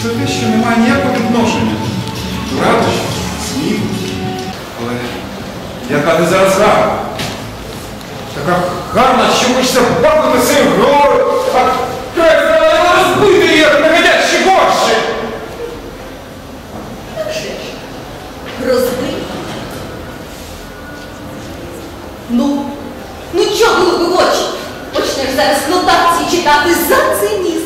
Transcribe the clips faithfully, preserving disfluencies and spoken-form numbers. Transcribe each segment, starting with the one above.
Все те, що не має ніякого відношення до радощів, сміху. Але яка ти зараз гарна. Така гарна, що хочеться бахнути цим головою, а треба розбити її, як негодящі горщі. Так же ж, розбий. Ну, ну чого голови в очі? Почнеш зараз нотації читати за цинізм.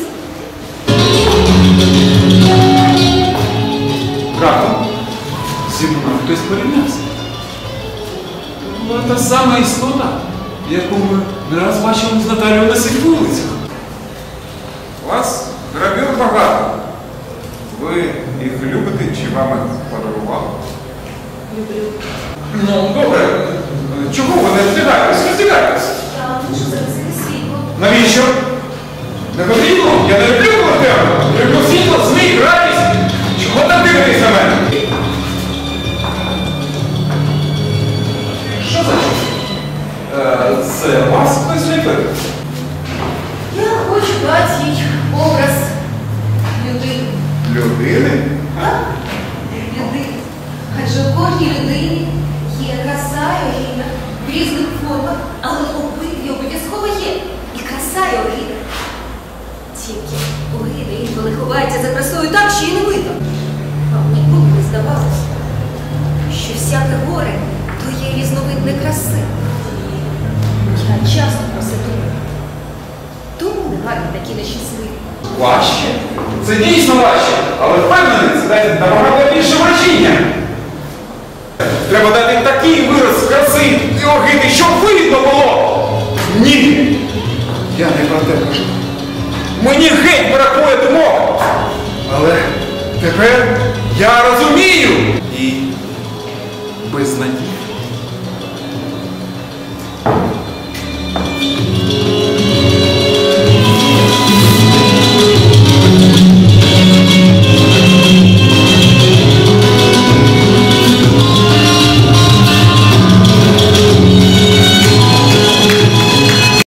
Правда, зі мною хтось порівнявся. Це була та сама істота, яку ми не раз бачили з Наталією на цих вулицях. У вас гравюр багато. Ви їх любите чи вам їх подарували? Люблю. Ну, добре. Чого ви не втягаєтесь? Роздягайтесь. Я мушу загасити світло. Навіщо? Не потрібно? Я не люблю квартиру. Люблю світло, сміх, радість. Чого там дивитесь на мене? Що за щось? Е, Це вас хтось ліпив? Я хочу дати їй образ людини. Людини? Так? Людини. Адже в кожній людині є краса і огидна в різних формах, але обидві обов'язково є. І краса, і огида. Тільки огида інколи ховається за красою так, що і не видно. Вам ніколи не здавалося, що всяке горе то є різновидне краси. Я часто про це думаю. Тому не гарні такі нещасливі. Важче. Це дійсно важче. Але впевнений, це дасть набагато більше враження. Треба дати такий вираз краси і огиди, щоб видно було. Ні. Я не про те кажу. Мені геть бракує думок. Але тепер я розумію. І без надії